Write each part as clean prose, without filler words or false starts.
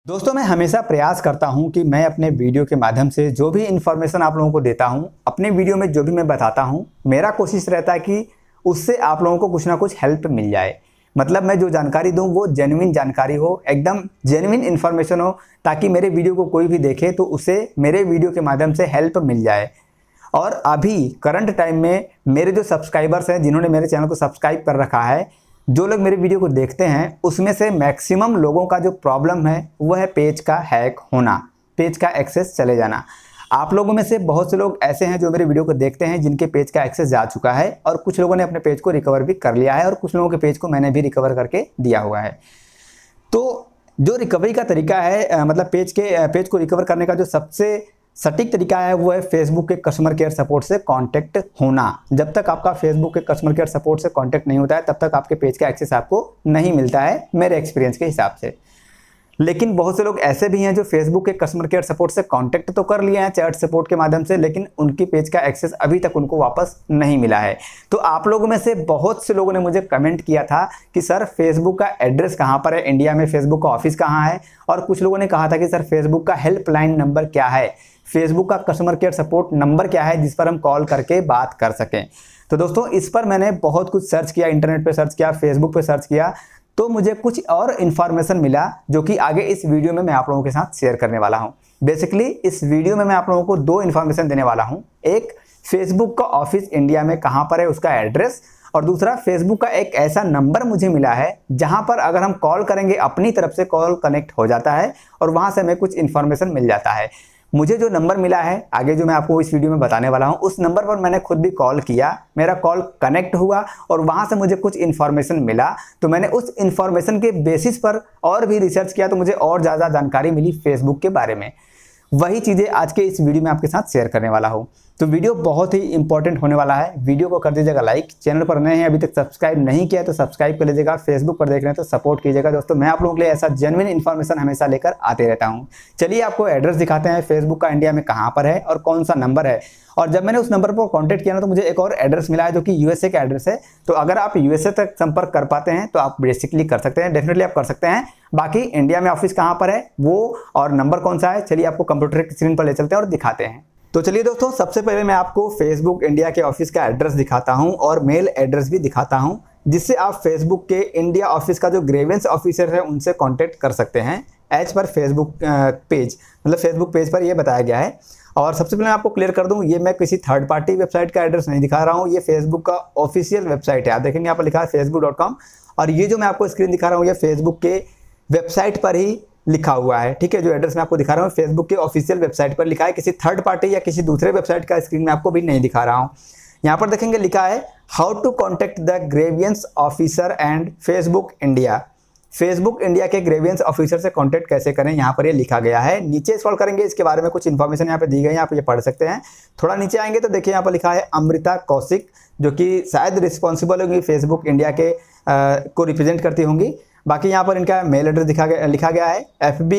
दोस्तों, मैं हमेशा प्रयास करता हूं कि मैं अपने वीडियो के माध्यम से जो भी इन्फॉर्मेशन आप लोगों को देता हूं, अपने वीडियो में जो भी मैं बताता हूं, मेरा कोशिश रहता है कि उससे आप लोगों को कुछ ना कुछ हेल्प मिल जाए। मतलब मैं जो जानकारी दूं वो जेन्युइन जानकारी हो, एकदम जेन्युइन इन्फॉर्मेशन हो, ताकि मेरे वीडियो को कोई भी देखे तो उसे मेरे वीडियो के माध्यम से हेल्प मिल जाए। और अभी करंट टाइम में मेरे जो सब्सक्राइबर्स हैं, जिन्होंने मेरे चैनल को सब्सक्राइब कर रखा है, जो लोग मेरे वीडियो को देखते हैं, उसमें से मैक्सिमम लोगों का जो प्रॉब्लम है वो है पेज का हैक होना, पेज का एक्सेस चले जाना। आप लोगों में से बहुत से लोग ऐसे हैं जो मेरे वीडियो को देखते हैं जिनके पेज का एक्सेस जा चुका है, और कुछ लोगों ने अपने पेज को रिकवर भी कर लिया है, और कुछ लोगों के पेज को मैंने भी रिकवर करके दिया हुआ है। तो जो रिकवरी का तरीका है, मतलब पेज को रिकवर करने का जो सबसे सटीक तरीका है वो है फेसबुक के कस्टमर केयर सपोर्ट से कांटेक्ट होना। जब तक आपका फेसबुक के कस्टमर केयर सपोर्ट से कांटेक्ट नहीं होता है, तब तक आपके पेज का एक्सेस आपको नहीं मिलता है, मेरे एक्सपीरियंस के हिसाब से। लेकिन बहुत से लोग ऐसे भी हैं जो फेसबुक के कस्टमर केयर सपोर्ट से कांटेक्ट तो कर लिए हैं चैट सपोर्ट के माध्यम से, लेकिन उनकी पेज का एक्सेस अभी तक उनको वापस नहीं मिला है। तो आप लोगों में से बहुत से लोगों ने मुझे कमेंट किया था कि सर फेसबुक का एड्रेस कहाँ पर है, इंडिया में फेसबुक का ऑफिस कहाँ है, और कुछ लोगों ने कहा था कि सर फेसबुक का हेल्पलाइन नंबर क्या है, फेसबुक का कस्टमर केयर सपोर्ट नंबर क्या है जिस पर हम कॉल करके बात कर सकें। तो दोस्तों, इस पर मैंने बहुत कुछ सर्च किया, इंटरनेट पे सर्च किया, फेसबुक पे सर्च किया, तो मुझे कुछ और इन्फॉर्मेशन मिला जो कि आगे इस वीडियो में मैं आप लोगों के साथ शेयर करने वाला हूं। बेसिकली इस वीडियो में मैं आप लोगों को दो इन्फॉर्मेशन देने वाला हूं। एक, फेसबुक का ऑफिस इंडिया में कहां पर है उसका एड्रेस, और दूसरा, फेसबुक का एक ऐसा नंबर मुझे मिला है जहां पर अगर हम कॉल करेंगे अपनी तरफ से कॉल कनेक्ट हो जाता है और वहां से हमें कुछ इन्फॉर्मेशन मिल जाता है। मुझे जो नंबर मिला है आगे जो मैं आपको इस वीडियो में बताने वाला हूं, उस नंबर पर मैंने खुद भी कॉल किया, मेरा कॉल कनेक्ट हुआ और वहां से मुझे कुछ इन्फॉर्मेशन मिला। तो मैंने उस इन्फॉर्मेशन के बेसिस पर और भी रिसर्च किया, तो मुझे और ज़्यादा जानकारी मिली फेसबुक के बारे में। वही चीज़ें आज के इस वीडियो में आपके साथ शेयर करने वाला हूं। तो वीडियो बहुत ही इंपॉर्टेंट होने वाला है। वीडियो को कर दीजिएगा लाइक, चैनल पर नए हैं अभी तक सब्सक्राइब नहीं किया तो सब्सक्राइब कर लीजिएगा, फेसबुक पर देख रहे हैं तो सपोर्ट कीजिएगा। दोस्तों, मैं आप लोगों के लिए ऐसा जेन्युइन इन्फॉर्मेशन हमेशा लेकर आते रहता हूं। चलिए आपको एड्रेस दिखाते हैं फेसबुक का इंडिया में कहाँ पर है और कौन सा नंबर है। और जब मैंने उस नंबर पर कॉन्टैक्ट किया ना, तो मुझे एक और एड्रेस मिला है जो कि यूएसए का एड्रेस है। तो अगर आप यूएसए तक संपर्क कर पाते हैं तो आप बेसिकली कर सकते हैं, डेफिनेटली आप कर सकते हैं। बाकी इंडिया में ऑफिस कहाँ पर है वो और नंबर कौन सा है, चलिए आपको कंप्यूटर की स्क्रीन पर ले चलते हैं और दिखाते हैं। तो चलिए दोस्तों, सबसे पहले मैं आपको फेसबुक इंडिया के ऑफिस का एड्रेस दिखाता हूं और मेल एड्रेस भी दिखाता हूं, जिससे आप फेसबुक के इंडिया ऑफिस का जो ग्रेवेंस ऑफिसर है उनसे कांटेक्ट कर सकते हैं एज पर फेसबुक पेज, मतलब फेसबुक पेज पर ये बताया गया है। और सबसे पहले मैं आपको क्लियर कर दूं, ये मैं किसी थर्ड पार्टी वेबसाइट का एड्रेस नहीं दिखा रहा हूं, ये फेसबुक का ऑफिशियल वेबसाइट है। आप देखेंगे यहाँ पर लिखा है facebook.com, और ये जो मैं आपको स्क्रीन दिखा रहा हूँ ये फेसबुक के वेबसाइट पर ही लिखा हुआ है। ठीक है, जो एड्रेस मैं आपको दिखा रहा हूँ फेसबुक के ऑफिशियल वेबसाइट पर लिखा है, किसी थर्ड पार्टी या किसी दूसरे वेबसाइट का स्क्रीन में आपको भी नहीं दिखा रहा हूँ। यहाँ पर देखेंगे लिखा है how to contact the grievance officer and Facebook India. Facebook India के ग्रेवियंस ऑफिसर से कांटेक्ट कैसे करें, यहाँ पर ये लिखा गया है। नीचे स्क्रॉल करेंगे, इसके बारे में कुछ इन्फॉर्मेशन यहाँ पे दी गई है, आप ये पढ़ सकते हैं। थोड़ा नीचे आएंगे तो देखिए यहाँ पर लिखा है अमृता कौशिक, जो कि शायद रिस्पॉन्सिबल होंगी फेसबुक इंडिया के को रिप्रेजेंट करती होंगी। बाकी यहाँ पर इनका मेल एड्रेस लिखा गया है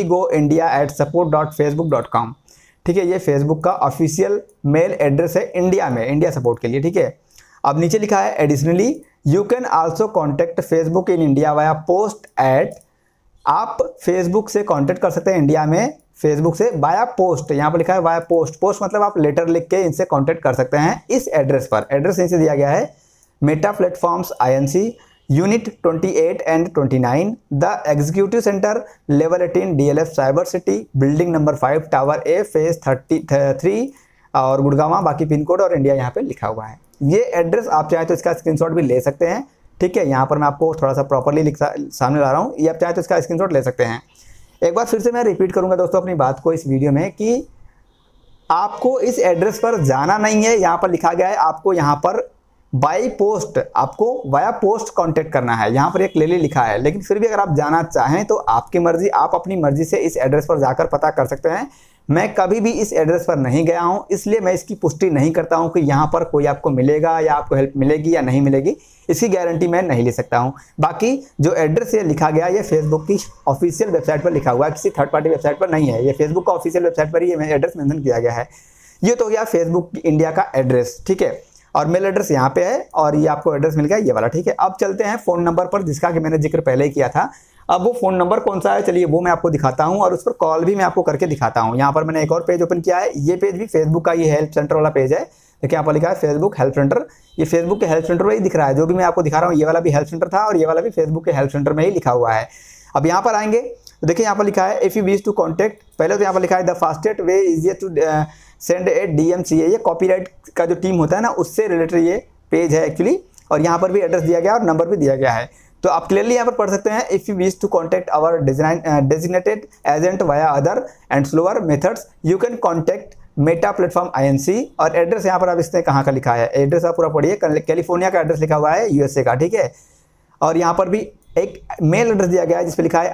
fbgoindia@support.facebook.com। ठीक है, ये फेसबुक का ऑफिशियल मेल एड्रेस है इंडिया में, इंडिया सपोर्ट के लिए। ठीक है, अब नीचे लिखा है additionally you can also contact Facebook in India via post at. आप फेसबुक से कांटेक्ट कर सकते हैं इंडिया में फेसबुक से वाया पोस्ट, यहाँ पर लिखा है वाया पोस्ट। पोस्ट मतलब आप लेटर लिख के इनसे कांटेक्ट कर सकते हैं इस एड्रेस पर। एड्रेस इनसे दिया गया है Meta platforms INC unit 28 and 29, the executive centre level 18 DLF cyber city, building number 5 tower A phase 33 और गुड़गांव। बाकी पिन कोड और इंडिया यहाँ पे लिखा हुआ है। ये एड्रेस आप चाहे तो इसका स्क्रीनशॉट भी ले सकते हैं। ठीक है, यहाँ पर मैं आपको थोड़ा सा प्रॉपरली सामने ला रहा हूँ, ये आप चाहे तो इसका स्क्रीनशॉट ले सकते हैं। एक बार फिर से मैं रिपीट करूँगा दोस्तों अपनी बात को इस वीडियो में कि आपको इस एड्रेस पर जाना नहीं है। यहाँ पर लिखा गया है आपको यहाँ पर बाई पोस्ट, आपको वाया पोस्ट कांटेक्ट करना है, यहाँ पर एक क्लियरली लिखा है। लेकिन फिर भी अगर आप जाना चाहें तो आपकी मर्जी, आप अपनी मर्जी से इस एड्रेस पर जाकर पता कर सकते हैं। मैं कभी भी इस एड्रेस पर नहीं गया हूं, इसलिए मैं इसकी पुष्टि नहीं करता हूं कि यहाँ पर कोई आपको मिलेगा या आपको हेल्प मिलेगी या नहीं मिलेगी, इसकी गारंटी मैं नहीं ले सकता हूं। बाकी जो एड्रेस ये लिखा गया ये फेसबुक की ऑफिशियल वेबसाइट पर लिखा हुआ है, किसी थर्ड पार्टी वेबसाइट पर नहीं है। ये फेसबुक का ऑफिशियल वेबसाइट पर ही ये एड्रेस मेंशन किया गया है। ये तो हो गया फेसबुक इंडिया का एड्रेस। ठीक है, और मेल एड्रेस यहाँ पे है और ये आपको एड्रेस मिल गया ये वाला, ठीक है। अब चलते हैं फ़ोन नंबर पर जिसका कि मैंने जिक्र पहले ही किया था। अब वो फ़ोन नंबर कौन सा है, चलिए वो मैं आपको दिखाता हूँ और उस पर कॉल भी मैं आपको करके दिखाता हूँ। यहाँ पर मैंने एक और पेज ओपन किया है, ये पेज भी फेसबुक का ये हेल्प सेंटर वाला पेज है। देखिए यहाँ पर लिखा है फेसबुक हेल्प सेंटर, ये फेसबुक के हेल्प सेंटर में ही दिख रहा है। जो भी मैं आपको दिखा रहा हूँ ये वाला भी हेल्प सेंटर था और ये वाला भी फेसबुक के हेल्प सेंटर में ही लिखा हुआ है। अब यहाँ पर आएंगे तो देखिए यहाँ पर लिखा है if you wish to contact, पहले तो यहाँ पर लिखा है the fastest way easier to send a DMCA, ये कॉपीराइट का जो टीम होता है ना उससे रिलेटेड ये पेज है एक्चुअली। और यहाँ पर भी एड्रेस दिया गया और नंबर भी दिया गया है, तो आप क्लियरली यहाँ पर पढ़ सकते हैं if you wish to contact our designated agent via other and slower methods you can contact Meta platform INC। और एड्रेस यहाँ पर आप इसने कहाँ का लिखा है, एड्रेस आप पूरा पढ़िए, कैलिफोर्निया का एड्रेस लिखा हुआ है USA का, ठीक है। और यहाँ पर भी एक मेल एड्रेस दिया गया है जिसपे लिखा है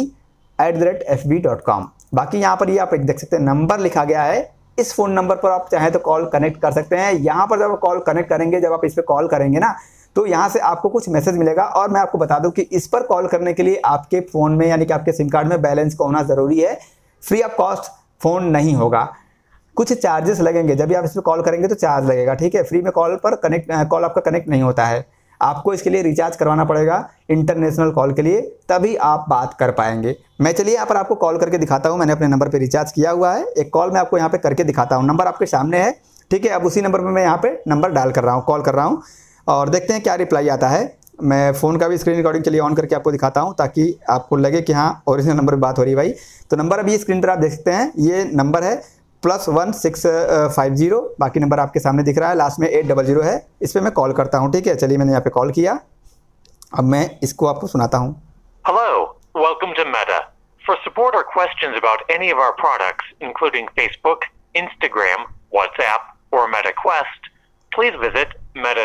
IP@fb.com। बाकी यहाँ पर ये आप देख सकते हैं नंबर लिखा गया है, इस फ़ोन नंबर पर आप चाहें तो कॉल कनेक्ट कर सकते हैं। यहाँ पर जब आप कॉल कनेक्ट करेंगे, जब आप इस पर कॉल करेंगे ना तो यहाँ से आपको कुछ मैसेज मिलेगा। और मैं आपको बता दूं कि इस पर कॉल करने के लिए आपके फ़ोन में यानी कि आपके सिम कार्ड में बैलेंस का होना ज़रूरी है। फ्री ऑफ कॉस्ट फ़ोन नहीं होगा, कुछ चार्जेस लगेंगे। जब भी आप इस पर कॉल करेंगे तो चार्ज लगेगा, ठीक है। फ्री में कॉल आपका कनेक्ट नहीं होता है, आपको इसके लिए रिचार्ज करवाना पड़ेगा इंटरनेशनल कॉल के लिए, तभी आप बात कर पाएंगे। मैं चलिए यहाँ पर आपको कॉल करके दिखाता हूँ, मैंने अपने नंबर पे रिचार्ज किया हुआ है। एक कॉल मैं आपको यहाँ पे करके दिखाता हूँ, नंबर आपके सामने है, ठीक है। अब उसी नंबर पर मैं यहाँ पे नंबर डायल कर रहा हूँ, कॉल कर रहा हूँ और देखते हैं क्या रिप्लाई आता है। मैं फ़ोन का भी स्क्रीन रिकॉर्डिंग चलिए ऑन करके आपको दिखाता हूँ ताकि आपको लगे कि हाँ ओरिजिनल नंबर पर बात हो रही है भाई। तो नंबर अभी स्क्रीन पर आप देख सकते हैं, ये नंबर है +1650, बाकी नंबर आपके सामने दिख रहा है, लास्ट में 800 है। इस पर मैं कॉल करता हूँ, ठीक है। चलिए मैंने यहाँ पे कॉल किया, अब मैं इसको आपको सुनाता हूँ। Hello, welcome to Meta. For support or questions about any of our products, including Facebook, Instagram, WhatsApp, or MetaQuest, please visit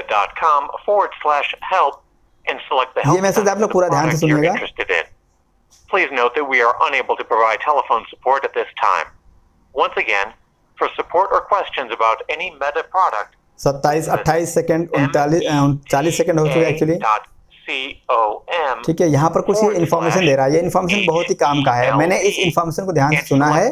meta.com/help and select the help ये मैसेज आप center लोग for the पूरा ध्यान से product you're सुनिएगा। interested in. Please note that we are unable to provide telephone support at this time. Once again, for support or questions about any Meta product, 27, 28 second 39 second हो चुके actually, ठीक है। यहाँ पर कुछ ये इन्फॉर्मेशन दे रहा है, ये इन्फॉर्मेशन बहुत ही काम का है। मैंने इस इन्फॉर्मेशन को ध्यान से सुना है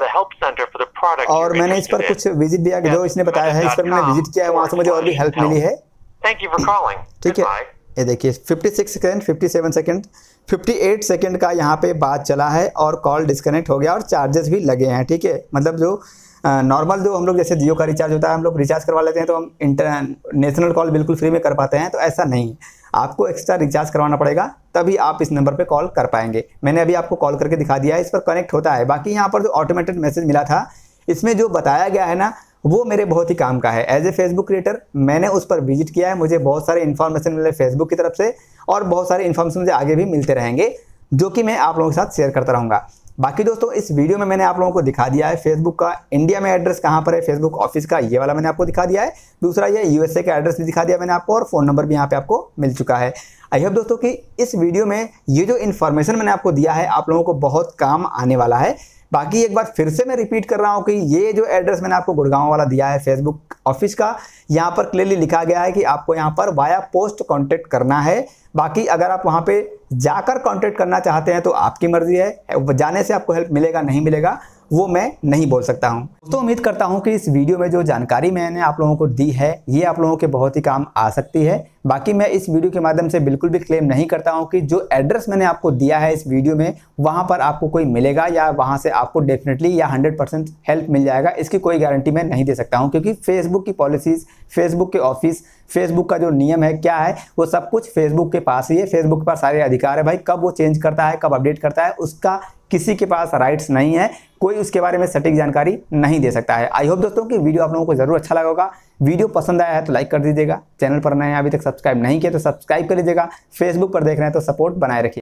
और मैंने इस पर कुछ विजिट दिया, जो इसने बताया है इस पर मैंने विजिट किया है, वहाँ से मुझे और भी हेल्प मिली है, ठीक है। ये देखिए 56 सेकेंड, 57 सेकेंड, 58 सेकेंड का यहाँ पे बात चला है और कॉल डिस्कनेक्ट हो गया और चार्जेस भी लगे हैं, ठीक है। मतलब जो नॉर्मल जो हम लोग जैसे जियो का रिचार्ज होता है, हम लोग रिचार्ज करवा लेते हैं तो हम इंटरनेशनल कॉल बिल्कुल फ्री में कर पाते हैं, तो ऐसा नहीं, आपको एक्स्ट्रा रिचार्ज करवाना पड़ेगा तभी आप इस नंबर पे कॉल कर पाएंगे। मैंने अभी आपको कॉल करके दिखा दिया है, इस पर कनेक्ट होता है। बाकी यहाँ पर जो ऑटोमेटेड मैसेज मिला था, इसमें जो बताया गया है ना वो मेरे बहुत ही काम का है। एज ए फेसबुक क्रिएटर मैंने उस पर विजिट किया है, मुझे बहुत सारे इन्फॉर्मेशन मिले फेसबुक की तरफ से और बहुत सारे इन्फॉर्मेशन मुझे आगे भी मिलते रहेंगे जो कि मैं आप लोगों के साथ शेयर करता रहूँगा। बाकी दोस्तों इस वीडियो में मैंने आप लोगों को दिखा दिया है फेसबुक का इंडिया में एड्रेस कहाँ पर है, फेसबुक ऑफिस का ये वाला मैंने आपको दिखा दिया है। दूसरा ये USA का एड्रेस भी दिखा दिया मैंने आपको और फ़ोन नंबर भी यहाँ पे आपको मिल चुका है। आई होप दोस्तों कि इस वीडियो में ये जो इन्फॉर्मेशन मैंने आपको दिया है आप लोगों को बहुत काम आने वाला है। बाकी एक बार फिर से मैं रिपीट कर रहा हूँ कि ये जो एड्रेस मैंने आपको गुड़गांव वाला दिया है फेसबुक ऑफिस का, यहाँ पर क्लियरली लिखा गया है कि आपको यहाँ पर वाया पोस्ट कांटेक्ट करना है। बाकी अगर आप वहाँ पे जाकर कांटेक्ट करना चाहते हैं तो आपकी मर्जी है, जाने से आपको हेल्प मिलेगा नहीं मिलेगा वो मैं नहीं बोल सकता हूँ। तो उम्मीद करता हूँ कि इस वीडियो में जो जानकारी मैंने आप लोगों को दी है ये आप लोगों के बहुत ही काम आ सकती है। बाकी मैं इस वीडियो के माध्यम से बिल्कुल भी क्लेम नहीं करता हूँ कि जो एड्रेस मैंने आपको दिया है इस वीडियो में वहाँ पर आपको कोई मिलेगा या वहाँ से आपको डेफिनेटली या 100% हेल्प मिल जाएगा, इसकी कोई गारंटी मैं नहीं दे सकता हूँ। क्योंकि फेसबुक की पॉलिसीज़, फेसबुक के ऑफिस, फेसबुक का जो नियम है क्या है वो सब कुछ फेसबुक के पास ही है। फेसबुक के पास सारे अधिकार है भाई, कब वो चेंज करता है कब अपडेट करता है उसका किसी के पास राइट्स नहीं है, कोई उसके बारे में सटीक जानकारी नहीं दे सकता है। आई होप दोस्तों कि वीडियो आप लोगों को जरूर अच्छा लगा होगा। वीडियो पसंद आया है तो लाइक कर दीजिएगा, चैनल पर नए हैं अभी तक सब्सक्राइब नहीं किया तो सब्सक्राइब कर लीजिएगा, फेसबुक पर देख रहे हैं तो सपोर्ट बनाए रखिए।